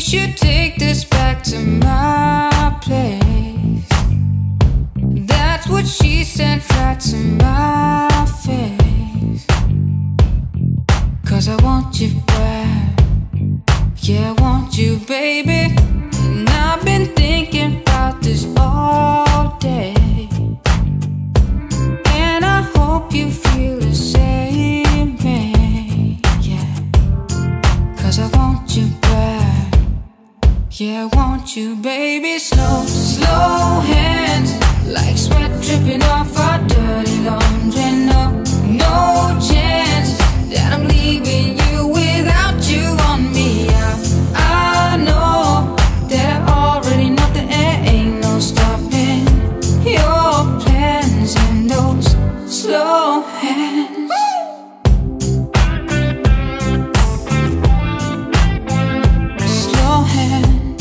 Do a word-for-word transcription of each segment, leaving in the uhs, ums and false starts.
should take this back to my place. That's what she said right to my face. Cause I want you back. Yeah, I want you, baby. And I've been thinking about this all day, and I hope you feel the same way. Yeah, cause I want you back. Yeah, I want you, baby. Slow, slow hands, like sweat dripping off our dirty laundry. No, no chance that I'm leaving you without you on me. I, I know that I already know that there ain't no stopping your plans and those slow hands. Slow hands.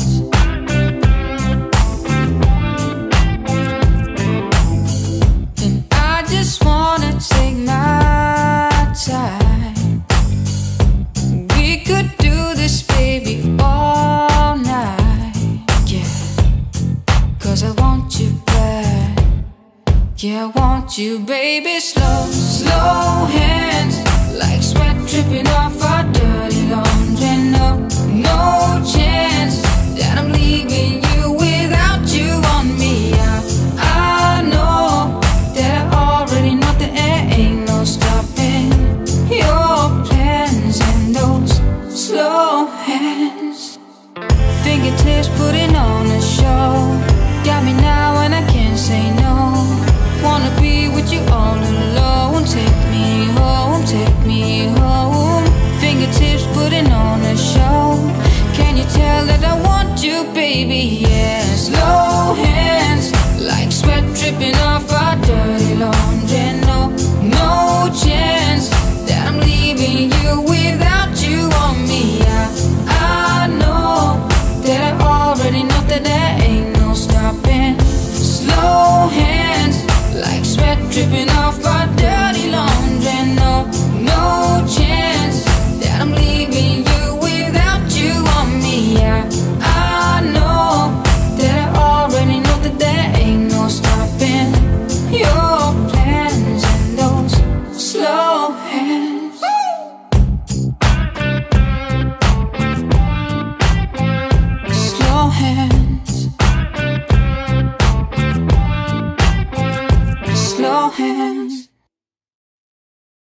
And I just wanna take my time. We could do this, baby, all night. Yeah, cause I want you back. Yeah, I want you, baby. Slow, slow hands, like sweat dripping off our dirty laundry. No, no chance that I'm leaving you without you on me. I, I know that I already know that there ain't no stopping your plans and those slow hands. Fingertips putting on a show, got me now and I can't say no. Wanna be with you all alone. Take me home, take me home. Fingertips putting on a show. Can you tell that I want you, baby? Yeah, slow hands, like sweat dripping off our dirty laundry. No, no chance that I'm leaving you without you on me. I, I know that I already know that there ain't no stopping. Slow hands, like sweat dripping off our dirty laundry. No, no chance that I'm leaving you without you on me. Yeah, I know that I already know that there ain't no stopping your plans and those slow hands. Slow hands. Slow hands.